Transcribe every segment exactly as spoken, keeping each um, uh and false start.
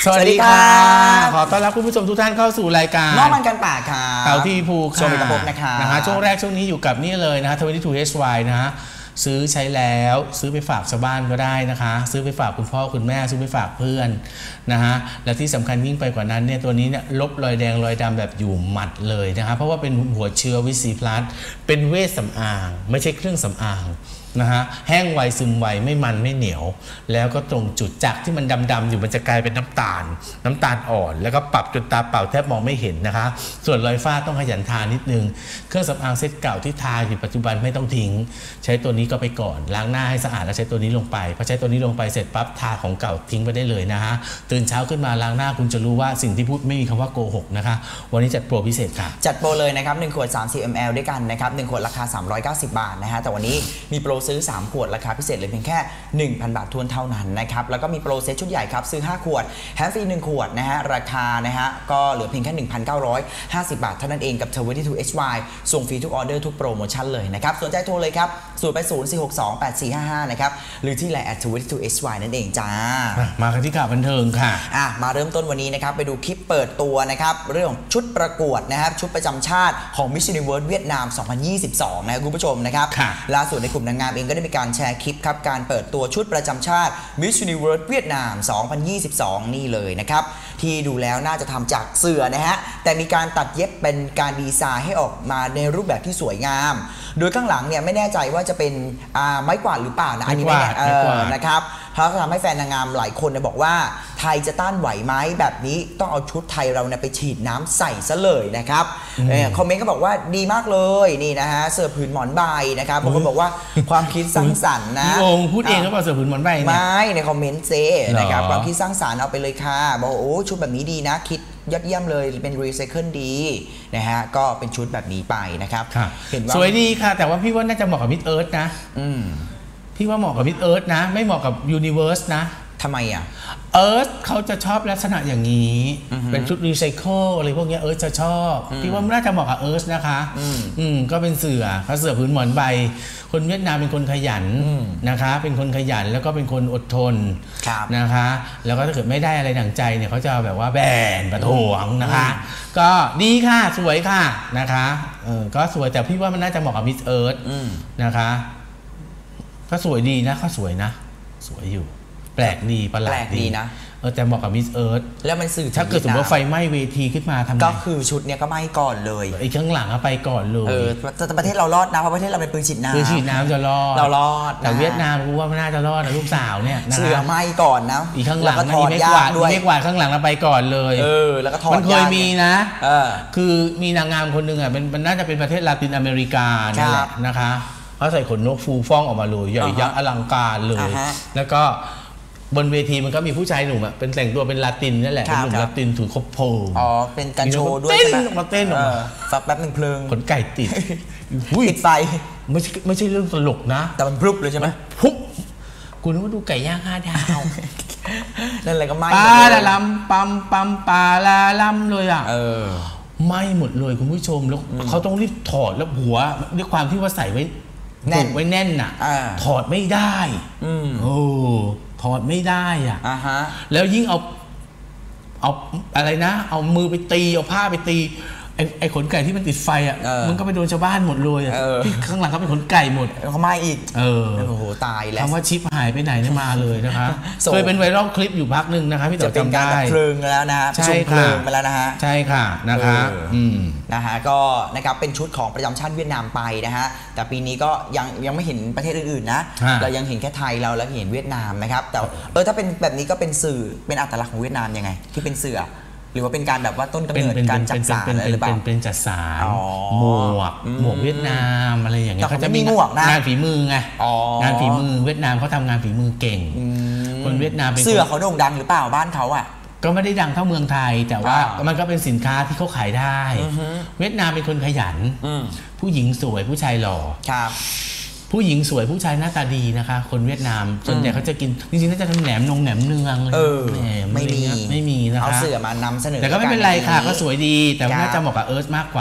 สวัสดีค่ะขอต้อนรับคุณผู้ชมทุกท่านเข้าสู่รายการนอกมันกันปากค่ะเต่าที่ภูค่ะชมกระพบนะคะนะฮะช่วงแรกช่วงนี้อยู่กับนี่เลยนะฮะ ยี่สิบสอง เอช วาย นะฮะซื้อใช้แล้วซื้อไปฝากชาวบ้านก็ได้นะคะซื้อไปฝากคุณพ่อคุณแม่ซื้อไปฝากเพื่อนนะฮะและที่สำคัญยิ่งไปกว่านั้นเนี่ยตัวนี้เนี่ยลบรอยแดงรอยดำแบบอยู่หมัดเลยนะคะเพราะว่าเป็นหัวเชื้อวิซีพลัสเป็นเวชสำอางไม่ใช่เครื่องสำอางนะฮะแห้งไวซึมไวไม่มันไม่เหนียวแล้วก็ตรงจุดจากที่มันดำๆอยู่มันจะกลายเป็นน้ำตาลน้ำตาลอ่อนแล้วก็ปรับจนตาเปล่าแทบมองไม่เห็นนะคะส่วนรอยฝ้าต้องขยันทานิดนึงเครื่องสำอางเซตเก่าที่ทาอยู่ปัจจุบันไม่ต้องทิ้งใช้ตัวนี้ก็ไปก่อนล้างหน้าให้สะอาดแล้วใช้ตัวนี้ลงไปพอใช้ตัวนี้ลงไปเสร็จปั๊บทาของเก่าทิ้งไปได้เลยนะฮะตื่นเช้าขึ้นมาล้างหน้าคุณจะรู้ว่าสิ่งที่พูดไม่มีคำว่าโกหกนะคะวันนี้จัดโปรพิเศษค่ะจัดโปรเลยนะครับหนึ่งขวดสามสิบมิลลิลิตร ด้วยกันนะครับหนึ่งขวดราคาสามร้อยเก้าสิบบาทนะฮะแต่วันนี้มีโปรซื้อสามขวดราคาพิเศษเลยเพียงแค่ หนึ่งพัน บาททวนเท่านั้นนะครับแล้วก็มีโปรเซตชุดใหญ่ครับซื้อห้าขวดแถมฟรีหนึ่งขวดนะฮะราคานะฮะก็เหลือเพียงแค่ หนึ่งพันเก้าร้อยห้าสิบ บาทเท่านั้นเองกับ ยี่สิบสอง เอช วาย ส่งฟรีทุกออเดอร์ทุกโปรโมชั่นเลยนะครับสนใจโทรเลยครับศูนย์ แปด ศูนย์ สี่ หก สอง แปด สี่ ห้า ห้านะครับหรือที่ไลน์ แอท ยี่สิบสอง เอช วาย นั่นเองจ้ามากันที่ข่าวบันเทิงค่ะอ่ะมาเริ่มต้นวันนี้นะครับไปดูคลิปเปิดตัวนะครับเรื่องชุดประกวดนะครับชุดประจำชาติของ Miss Universe เวียดนาม สองพันยี่สิบสอง นะคุณผู้ชมนะครับล่าสุดในกลุ่มนางงามเองก็ได้มีการแชร์คลิปครับการเปิดตัวชุดประจำชาติ Miss Universe เวียดนาม สองพันยี่สิบสอง นี่เลยนะครับที่ดูแล้วน่าจะทำจากเสื่อนะฮะแต่มีการตัดเย็บเป็นการดีไซน์ให้ออกมาในรูปแบบที่สวยงามโดยข้างหลังเนี่ยไม่แน่ใจว่าจะเป็นไม้กวาดหรือเปล่านะอันนี้ไม่แน่นะครับเพราะทำให้แฟนนางงามหลายคนบอกว่าไทยจะต้านไหวไหมแบบนี้ต้องเอาชุดไทยเราไปฉีดน้ำใส่ซะเลยนะครับคอมเมนต์ก็บอกว่าดีมากเลยนี่นะฮะเสื้อผืนหมอนใบนะครับบางคนบอกว่าความคิดสร้างสรรค์นะพี่องพูดเองก็บอกเสื้อผืนหมอนใบเนี่ยไม่ในคอมเมนต์เซนะครับความคิดสร้างสรรค์เอาไปเลยค่ะบอกโอ้ชุดแบบนี้ดีนะคิดยอดเยี่ยมเลยเป็นรีไซเคิลดีนะฮะก็เป็นชุดแบบนี้ไปนะครับเห็นว่าสวยดีค่ะแต่ว่าพี่ว่าน่าจะเหมาะกับมิดเอิร์ธนะพี่ว่าเหมาะกับมิดเอิร์ธนะไม่เหมาะกับยูนิเวิร์สนะทำไมอ่ะเอิร์ธเขาจะชอบลักษณะอย่างนี้เป็นชุดรีไซเคิลอะไรพวกนี้เอิร์ธจะชอบพี่ว่าน่าจะเหมาะกับเอิร์ธนะคะอืมก็เป็นเสือเขาเสือผืนหมอนใบคนเวียดนามเป็นคนขยันนะคะเป็นคนขยันแล้วก็เป็นคนอดทนนะคะแล้วก็ถ้าเกิดไม่ได้อะไรดั่งใจเนี่ยเขาจะแบบว่าแบนประท้วงนะคะก็ดีค่ะสวยค่ะนะคะเออก็สวยแต่พี่ว่ามันน่าจะเหมาะกับมิสเอิร์ธนะคะก็สวยดีนะเขาสวยนะสวยอยู่แปลกดีประหลาดดีนะเออแต่เหมาะกับมิสเอิร์ธแล้วมันสื่อถ้าเกิดสมมติว่าไฟไหม้เวทีขึ้นมาทำไงก็คือชุดเนี้ยก็ไหม้ก่อนเลยไอ้ข้างหลังไปก่อนเลยเออแต่ประเทศเรารอดนะเพราะประเทศเราเป็นปืนฉีดน้ำปืนฉีดน้ำจะรอดเรารอดแต่เวียดนามกูว่าไม่น่าจะรอดนะลูกสาวเนี่ยเสือไหม้ก่อนนะอีกข้างหลังนี่ไม่กวาดไม่กวาดข้างหลังเราไปก่อนเลยเออแล้วก็ถอดมันเคยมีนะคือมีนางงามคนหนึ่งอ่ะเป็นมันน่าจะเป็นประเทศลาตินอเมริกานั่นแหละนะคะเขาใส่ขนนกฟูฟ่องออกมาเลยใหญ่ยักษ์อลังการเลยแล้วก็บนเวทีมันก็มีผู้ชายหนุ่มอ่ะเป็นแต่งตัวเป็นลาตินนั่นแหละเป็นหนุ่มลาตินถือคบโพอ๋อเป็นการโชว์ด้วยใช่ไหมมาเต้นออกมาสักแป๊บหนึ่งเพลิงขนไก่ติดติดไฟไม่ใช่ไม่ใช่เรื่องตลกนะแต่มันพลุบเลยใช่ไหมพลุบกูนึกว่าดูไก่ย่างห้าดาวนั่นอะไรก็ไหม้ปลาละลำปั๊มปั๊มปลาละลำเลยอ่ะไหม้หมดเลยคุณผู้ชมแล้วเขาต้องรีบถอดแล้วหัวด้วยความที่ว่าใส่ไว้แน่นไว้แน่นน่ะถอดไม่ได้โอ้ถอดไม่ได้อ่ะแล้วยิ่งเอาเอาอะไรนะเอามือไปตีเอาผ้าไปตีไอ้ไอ้ขนไก่ที่มันติดไฟอ่ะมันก็ไปโดนชาวบ้านหมดเลยที่ข้างหลังเขาเป็นขนไก่หมดเขาไหม้อีกเออโอ้โหตายแล้วคำว่าชิปหายไปไหนนี่มาเลยนะคะเคยเป็นไวรัลคลิปอยู่พักหนึ่งนะคะพี่ต่อจำได้เพลิงแล้วนะฮะใช่ค่ะไปแล้วนะฮะใช่ค่ะนะคะอืมนะฮะก็นะครับเป็นชุดของประจำชาติเวียดนามไปนะฮะแต่ปีนี้ก็ยังยังไม่เห็นประเทศอื่นๆนะเรายังเห็นแค่ไทยเราแล้วเห็นเวียดนามนะครับแต่เออถ้าเป็นแบบนี้ก็เป็นสื่อเป็นอัตลักษณ์ของเวียดนามยังไงที่เป็นเสือหรือว่าเป็นการแบบว่าต้นกำเนิดการจัดสารอะไรหรือเปล่าเป็นจัดสารหมวกหมวกเวียดนามอะไรอย่างเงี้ยเขาจะมีหมวกนะงานฝีมือไงงานฝีมือเวียดนามเขาทำงานฝีมือเก่งคนเวียดนามเป็นเสื้อเขาโด่งดังหรือเปล่าบ้านเขาอ่ะก็ไม่ได้ดังเท่าเมืองไทยแต่ว่ามันก็เป็นสินค้าที่เขาขายได้เวียดนามเป็นคนขยันผู้หญิงสวยผู้ชายหล่อผู้หญิงสวยผู้ชายหน้าตาดีนะคะคนเวียดนามส่วนใหญ่เขาจะกินจริงๆน่าจะทำแหนมนงแหนมเนืองเออไม่มีไม่มีนะคะเอาเสื้อมานำเสนอแต่ก็ไม่เป็นไรค่ะก็สวยดีแต่น่าจะเหมาะกับเอิร์ธมากกว่า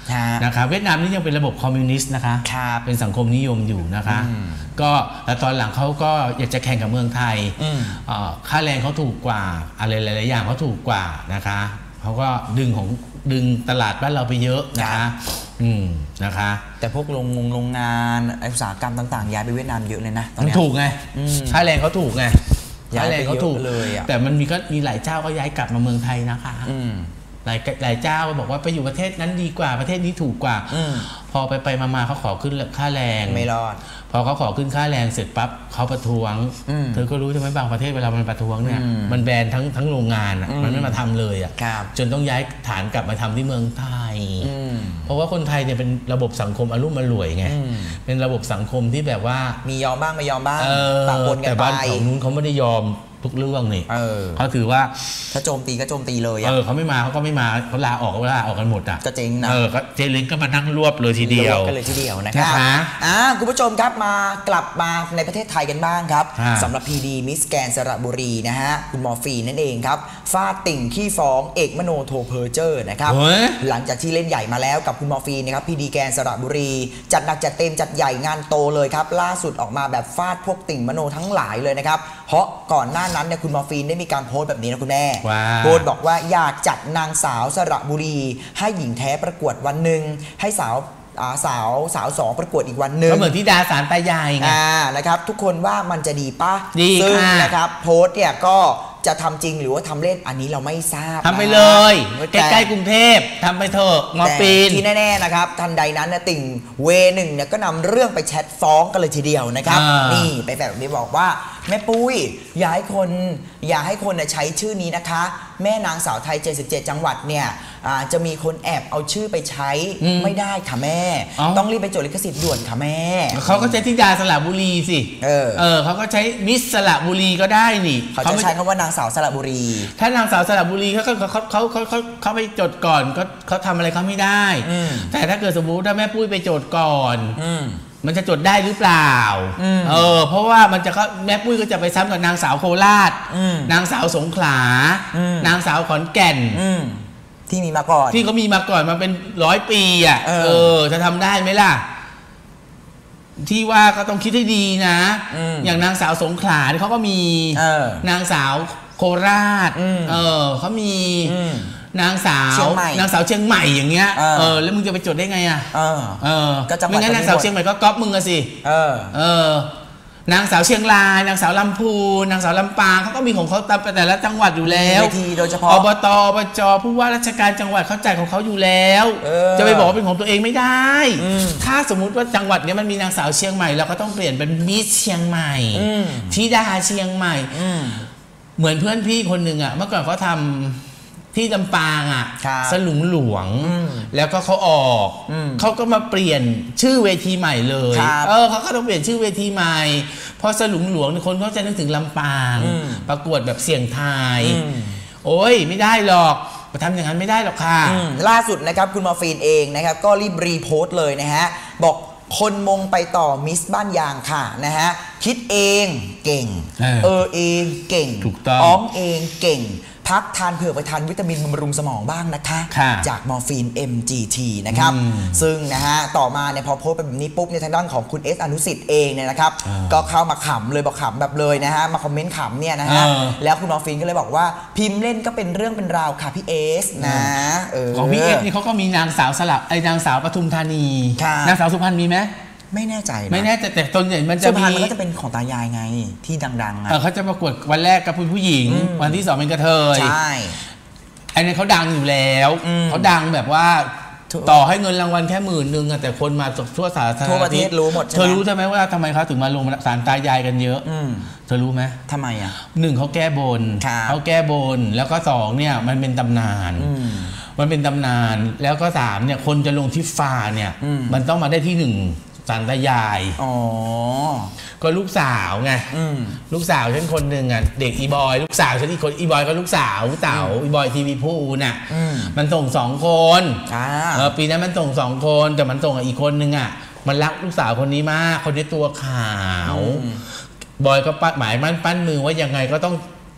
นะคะเวียดนามนี่ยังเป็นระบบคอมมิวนิสต์นะคะเป็นสังคมนิยมอยู่นะคะก็แล้วตอนหลังเขาก็อยากจะแข่งกับเมืองไทยค่าแรงเขาถูกกว่าอะไรหลายๆอย่างเขาถูกกว่านะคะเขาก็ดึงของดึงตลาดบ้านเราไปเยอะนะคะอืมนะคะแต่พวกโรงงโรงงานอุตสาหกรรมต่างๆย้ายไปเวียดนามเยอะเลยนะมันถูกไงค่าแรงเขาถูกไงค่าแรงเขาถูกเลยแต่มันมีก็มีหลายเจ้าก็ย้ายกลับมาเมืองไทยนะคะหลายหลายเจ้าก็บอกว่าไปอยู่ประเทศนั้นดีกว่าประเทศนี้ถูกกว่าพอไปไปมาๆเขาขอขึ้นค่าแรงไม่รอดพอเขาขอขึ้นค่าแรงเสร็จปั๊บเขาประท้วงเธอก็รู้ใช่ไหมบางประเทศเวลามันประท้วงเนี่ยมันแบนทั้งทั้งโรงงานอ่ะมันไม่มาทำเลยอ่ะจนต้องย้ายฐานกลับมาทำที่เมืองไทยเพราะว่าคนไทยเนี่ยเป็นระบบสังคมอารมณ์อร่วยไงเป็นระบบสังคมที่แบบว่ามียอมบ้างไม่ยอมบ้างต่างคนกันไปแต่บ้านแถวนู้นเขาไม่ได้ยอมทุกเรื่องนี่เขาถือว่าถ้าโจมตีก็โจมตีเลยเออเขาไม่มาเขาก็ไม่มาเขาลาออกก็ลาออกกันหมดอ่ะก็เจ๊งนะเออก็เจลิงก็มานั่งรวบเลยทีเดียวกันเลยทีเดียวนะครับอ่าคุณผู้ชมครับมากลับมาในประเทศไทยกันบ้างครับสำหรับพีดีมิสแกนสระบุรีนะฮะคุณมอร์ฟีนั่นเองครับฟาดติ่งขี้ฟ้องเอกมโนโทเพอร์เจอร์นะครับหลังจากที่เล่นใหญ่มาแล้วกับคุณมอร์ฟีนะครับพีดีแกนสระบุรีจัดหนักจัดเต็มจัดใหญ่งานโตเลยครับล่าสุดออกมาแบบฟาดพวกติ่งมโนทั้งหลายเลยนะครับเพราะก่อนหน้านั้นเนี่ยคุณมอร์ฟีนได้มีการโพสต์แบบนี้นะคุณแม่โพสต์บอกว่าอยากจัดนางสาวสระบุรีให้หญิงแท้ประกวดวันหนึ่งให้สาวสาวสาวสองประกวดอีกวันหนึ่งก็เหมือนที่ดาสารตายายไงนะครับทุกคนว่ามันจะดีป่ะดีซึ่งนะครับโพสต์เนี่ยก็จะทำจริงหรือว่าทำเล่นอันนี้เราไม่ทราบทำไปเลยใกล้ๆกรุงเทพทำไปเถอะมอปีนที่แน่ๆนะครับทันใดนั้นนะติ่งเวหนึ่งเนี่ยก็นำเรื่องไปแชทฟ้องกันเลยทีเดียวนะครับนี่ไปแบบนี้บอกว่าแม่ปุ้ยอย่าให้คนอย่าให้คนใช้ชื่อนี้นะคะแม่นางสาวไทยเจ็ดสิบเจ็ดจังหวัดเนี่ยจะมีคนแอบเอาชื่อไปใช้ไม่ได้ค่ะแม่ต้องรีบไปจดลิขสิทธิ์ด่วนค่ะแม่เขาก็ใช้ธิดาสระบุรีสิเออเออเขาก็ใช้มิสสระบุรีก็ได้นี่เขาจะใช้คำว่านางสาวสระบุรีถ้านางสาวสระบุรีเขาเขาเขาเขาเขาเขาเขาไปจดก่อนก็เขาทำอะไรเขาไม่ได้แต่ถ้าเกิดสมมติถ้าแม่ปุ้ยไปจดก่อนมันจะจดได้หรือเปล่าเออเพราะว่ามันจะแม่ปุ้ยก็จะไปซ้ำกับนางสาวโคราชนางสาวสงขลานางสาวขอนแก่นที่มีมาก่อนที่เขามีมาก่อนมาเป็นร้อยปีอ่ะเออจะทำได้ไหมล่ะที่ว่าก็ต้องคิดให้ดีนะอย่างนางสาวสงขลาเขาก็มีนางสาวโคราชเออเขามีนางสาวนางสาวเชียงใหม่อย่างเงี้ยเออแล้วมึงจะไปจดได้ไงอ่ะเออเออไม่งั้นนางสาวเชียงใหม่ก็ก๊อปมึงอะสิเออเออนางสาวเชียงรายนางสาวลำพูนนางสาวลำปางเขาก็มีของเขาตามแต่ละจังหวัดอยู่แล้วโดยเฉพาะอบตอบจผู้ว่าราชการจังหวัดเขาจ่ายของเขาอยู่แล้วจะไปบอกว่าเป็นของตัวเองไม่ได้ถ้าสมมุติว่าจังหวัดนี้มันมีนางสาวเชียงใหม่เราก็ต้องเปลี่ยนเป็นมิสเชียงใหม่ธิดาเชียงใหม่เหมือนเพื่อนพี่คนหนึ่งอ่ะเมื่อก่อนเขาทำที่ลำปางอ่ะสลุงหลวงแล้วก็เขาออกเขาก็มาเปลี่ยนชื่อเวทีใหม่เลยเออเขาก็ต้องเปลี่ยนชื่อเวทีใหม่พอสลุงหลวงคนเขาจะนึกถึงลำปางประกวดแบบเสียงไทยโอ้ยไม่ได้หรอกมาทำอย่างนั้นไม่ได้หรอกค่ะล่าสุดนะครับคุณมอร์ฟีนเองนะครับก็รีบรีโพสต์เลยนะฮะบอกคนมงไปต่อมิสบ้านยางค่ะนะฮะคิดเองเก่งเออเองเก่งอ้องเองเก่งพักทานเผื่อไปทานวิตามินบำรุงสมองบ้างนะคะจากมอร์ฟีน เอ็ม จี ที นะครับซึ่งนะฮะต่อมาเนี่ยพอโพสต์แบบนี้ปุ๊บในทางด้านของคุณเอสอนุสิทธิ์เองเนี่ยนะครับก็เข้ามาขำเลยบอกขำแบบเลยนะฮะมาคอมเมนต์ขำเนี่ยนะฮะแล้วคุณมอร์ฟีนก็เลยบอกว่าพิมพ์เล่นก็เป็นเรื่องเป็นราวค่ะพี่เอสนะของพี่เอสนี่เขาก็มีนางสาวสลับไอ้นางสาวปทุมธานีนางสาวสุพรรณมีไหมไม่แน่ใจไม่แน่แต่แต่ตนใหญ่มันจะมีมันก็จะเป็นของตายายไงที่ดังๆอ่ะเขาจะประกวดวันแรกกับผู้หญิงวันที่สองเป็นกระเทยใช่ไอ้นี่เขาดังอยู่แล้วเขาดังแบบว่าต่อให้เงินรางวัลแค่หมื่นนึงแต่คนมาทั่วสาธารณทั่วประเทศรู้หมดเธอรู้ใช่ไหมว่าทำไมเขาถึงมาลงศาลตายายกันเยอะเธอรู้ไหมทำไมอ่ะหนึ่งเขาแก้บนเขาแก้บนแล้วก็สองเนี่ยมันเป็นตำนานมันเป็นตำนานแล้วก็สามเนี่ยคนจะลงที่ฟ้าเนี่ยมันต้องมาได้ที่หนึ่งศาลตายายอ๋อก็ลูกสาวไงลูกสาวฉันคนหนึ่งอ่ะเด็กอีบอยลูกสาวฉันอีกคนอีบอยก็ลูกสาวเต่าอีบอยทีวีพูน่ะมันส่งสองคนปีนั้นมันส่งสองคนแต่มันส่งอีกคนนึงอ่ะมันรักลูกสาวคนนี้มากคนนี้ตัวขาวบอยก็ปั้นหมายมั่นปั้นมือว่ายังไงก็ต้อง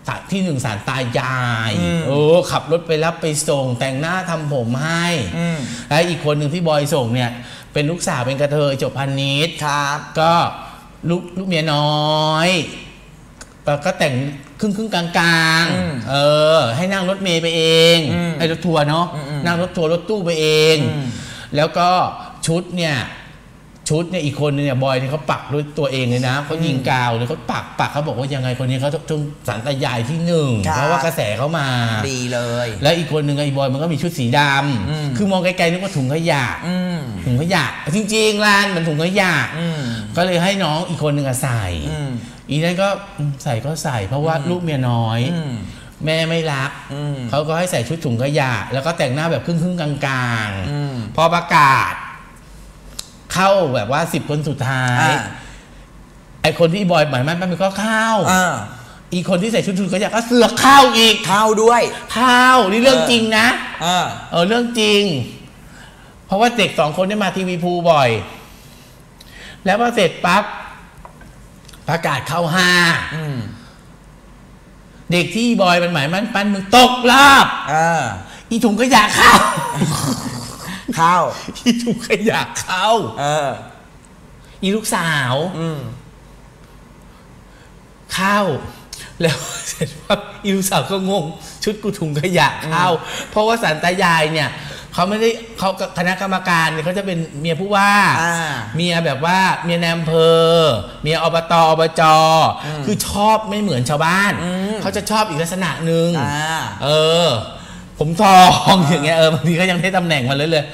ที่หนึ่งศาลตายายโอ้ขับรถไปรับไปส่งแต่งหน้าทำผมให้แล้วอีกคนหนึ่งที่บอยส่งเนี่ยเป็นลูกสาวเป็นกระเทยจบพาณิชย์ครับก็ลูกลูกเมียน้อยก็แต่งครึ่งครึ่งกลางกลางเออให้นั่งรถเมล์ไปเองไอ้รถทัวร์เนาะนั่งรถทัวร์รถตู้ไปเองแล้วก็ชุดเนี่ยชุดเนี่ยอีกคนเนี่ยบอยเนี่ยเขาปักด้วยตัวเองเลยนะเขายิงกาวเลยเขาปักปักเขาบอกว่ายังไงคนนี้เขาต้องศาลตายายที่หนึ่งเพราะว่ากระแสเขามาดีเลยแล้วอีกคนหนึ่งไอ้บอยมันก็มีชุดสีดำคือมองไกลๆนึกว่าถุงขยะถุงขยะจริงๆร้านมันถุงขยะก็เลยให้น้องอีกคนหนึ่งใส่อีนั้นก็ใส่ก็ใส่เพราะว่าลูกเมียน้อยแม่ไม่รักเขาก็ให้ใส่ชุดถุงขยะแล้วก็แต่งหน้าแบบครึ่งๆกลางๆพอประกาศเข้าแบบว่าสิบคนสุดท้ายไอคนที่บอยหมายมั่นมันก็เข้าอีกคนที่ใส่ชุดถุงขยะก็เสือกเข้าอีกเข้าด้วยเข้านี่เรื่องจริงนะเออเรื่องจริงเพราะว่าเด็กสองคนได้มาทีวีพูบ่อยแล้วพอเสร็จปั๊บประกาศเข้าห้าเด็กที่บอยมันหมายมันปั้นมึงตกรอบอีถุงขยะเข้าเข้าอีถุงขยะเข้าอีลูกสาวเข้าแล้วเสร็จปั๊บอีลูกสาวก็งงชุดกูถุงขยะเข้าเพราะว่าศาลตายายเนี่ยเขาไม่ได้เขาคณะกรรมการเนี่ยเขาจะเป็นเมียผู้ว่าเมียแบบว่าเมียนายอำเภอเมียอบตอบจคือชอบไม่เหมือนชาวบ้านเขาจะชอบอีกลักษณะหนึ่งเออผมทองอย่างเงี้ยเออบางทีก็ยังได้ตำแหน่งมาเลยเลย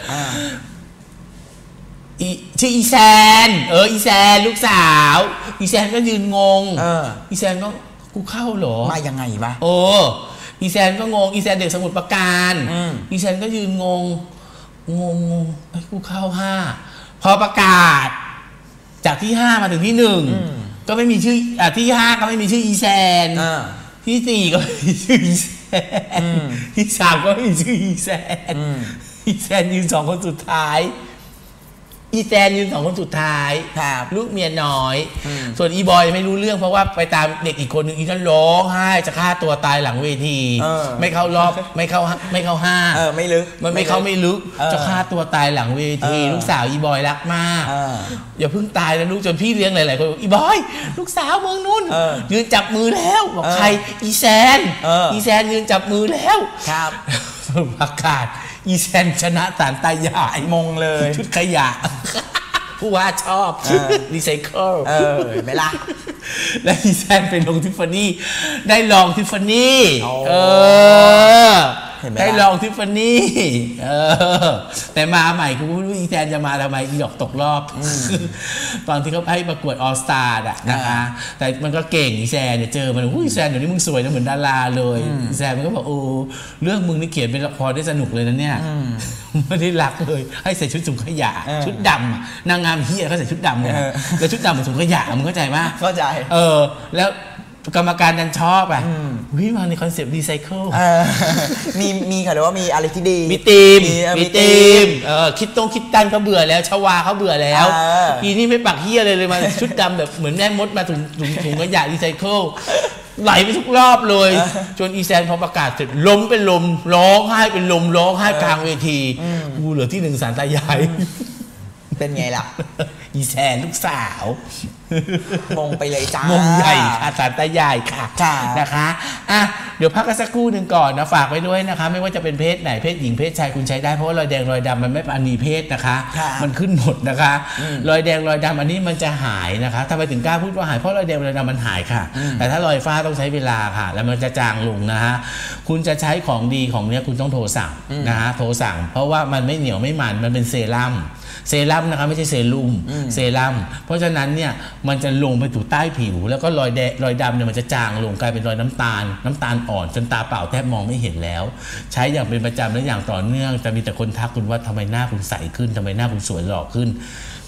อีชื่ออีแซนเอออีแซนลูกสาวอีแซนก็ยืนงงอีแซนก็กูเข้าเหรอมายังไงวะโอ้อีแซนก็งงอีแซนเด็กสมุทรปราการอีแซนก็ยืนงงงงงไอ้กูเข้าห้าพอประกาศจากที่ห้ามาถึงที่หนึ่งก็ไม่มีชื่ออ่ะที่ห้าก็ไม่มีชื่ออีแซนที่สี่ก็ไม่มีชื่ออีแซนที่สามก็ไม่มีชื่ออีแซนอีแซนยืนสองคนสุดท้ายอีแซนยืนสองคนสุดท้ายลูกเมียน้อยส่วนอีบอยไม่รู้เรื่องเพราะว่าไปตามเด็กอีกคนหนึ่งอีนั่นร้องไห้จะฆ่าตัวตายหลังเวทีไม่เข้ารอบไม่เข้าไม่เข้าห้าไม่ลึกมันไม่เข้าไม่ลึกจะฆ่าตัวตายหลังเวทีลูกสาวอีบอยรักมากอย่าเพิ่งตายนะลูกจนพี่เลี้ยงหลายๆคนอีบอยลูกสาวเมืองนุ่นยืนจับมือแล้วบอกใครอีแซนอีแซนยืนจับมือแล้วครับประกาศอีแซนชนะศาลตายายมงเลยชุดขยะผู้ว่าชอบรีไซเคิลเออไม่ละและอีแซนเป็นลงทิฟฟานี่ได้ลองทิฟฟานี่เออได้ลองทิฟฟานี่เออแต่มาใหม่กูไม่รู้อีแซนจะมาทำไมอีดอกตกรอบตอนที่เขาให้ประกวดออลสตาร์อ่ะนะคะแต่มันก็เก่งอีแซนเนี่ยเจอมันอุ้ยแซนเดี๋ยวนี้มึงสวยนะเหมือนดาราเลยอีแซนมันก็บอกโอ้เรื่องมึงนี่เขียนเป็นละครได้สนุกเลยนะเนี่ยไม่ได้รักเลยให้ใส่ชุดถุงขยะชุดดำนางงามเฮียเขาใส่ชุดดำเลยแล้วชุดดำเหมือนถุงขยะมึงเข้าใจไหมเข้าใจเออแล้วกรรมการดันชอบอ่ะวิมาในคอนเซปต์รีไซเคิลมีมีค่ะหรือว่ามีอะไรที่ดีมีทีมมีทีมเออคิดตรงคิดตันเขาเบื่อแล้วชวาเขาเบื่อแล้วอีนี่ไม่ปักเฮียเลยเลยมาชุดดำแบบเหมือนแม่มดมาถุงถุงถุงขยะรีไซเคิลไหลไปทุกรอบเลยจนอีแซนพอประกาศเสร็จล้มเป็นลมร้องไห้เป็นลมร้องไห้กลางเวทีกูเหลือที่หนึ่งศาลตายายเป็นไงล่ะอีแซนลูกสาวมงไปเลยจ้ามงใหญ่ค่ะศาลตายายค่ะนะคะอ่ะเดี๋ยวพักกันสักครู่หนึ่งก่อนนะฝากไว้ด้วยนะคะไม่ว่าจะเป็นเพศไหนเพศหญิงเพศชายคุณใช้ได้เพราะว่ารอยแดงรอยดำมันไม่ปราณีเพศนะคะมันขึ้นหมดนะคะรอยแดงรอยดำอันนี้มันจะหายนะคะทำไมถึงกล้าพูดว่าหายเพราะรอยแดงรอยดำมันหายค่ะแต่ถ้ารอยฝ้าต้องใช้เวลาค่ะแล้วมันจะจางลงนะฮะคุณจะใช้ของดีของเนี้ยคุณต้องโทรสั่งนะฮะโทรสั่งเพราะว่ามันไม่เหนียวไม่มันมันเป็นเซรั่มเซรั่มนะคะไม่ใช่เซรุ่มเซรั่มเพราะฉะนั้นเนี่ยมันจะลงไปถูใต้ผิวแล้วก็รอยแดงรอยดำเนี่ยมันจะจางลงกลายเป็นรอยน้ำตาลน้ำตาลอ่อนจนตาเปล่าแทบมองไม่เห็นแล้วใช้อย่างเป็นประจำและอย่างต่อเนื่องจะมีแต่คนทักคุณว่าทำไมหน้าคุณใสขึ้นทำไมหน้าคุณสวยหล่อขึ้น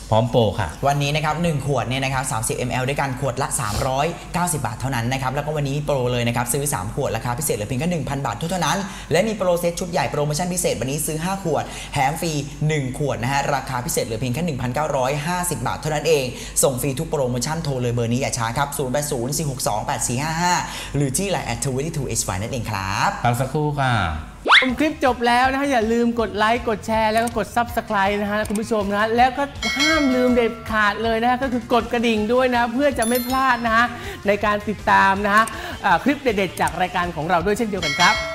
พร้อมโปรค่ะวันนี้นะครับหนึ่งขวดเนี่ยนะครับสามสิบมิลลิลิตร ด้วยกันขวดละสามร้อยเก้าสิบบาทเท่านั้นนะครับแล้วก็วันนี้โปรเลยนะครับซื้อสามขวดราคาพิเศษเหลือเพียงแค่ หนึ่งพัน บาทเท่านั้นและมีโปรเซตชุดใหญ่โปรโมชั่นพิเศษวันนี้ซื้อห้าขวดแถมฟรีหนึ่งขวดนะฮะราคาพิเศษเหลือเพียงแค่ หนึ่งพันเก้าร้อยห้าสิบ บาทเท่านั้นเองส่งฟรีทุกโปรโมชั่นโทรเลยเบอร์นี้อย่าช้าครับศูนย์ แปด ศูนย์ สี่ หก สอง แปด สี่ ห้า ห้าหรือที่ ไลน์ แอท ทเวนตี้ทูเอชวาย นั่นเองครับพักสักครู่ค่ะชมคลิปจบแล้วนะฮะอย่าลืมกดไลค์กดแชร์แล้วก็กด ซับสไครบ์ นะฮะคุณผู้ชมนะแล้วก็ห้ามลืมเด็ดขาดเลยนะฮะก็คือกดกระดิ่งด้วยนะเพื่อจะไม่พลาดนะฮะในการติดตามนะฮะคลิปเด็ดๆจากรายการของเราด้วยเช่นเดียวกันครับ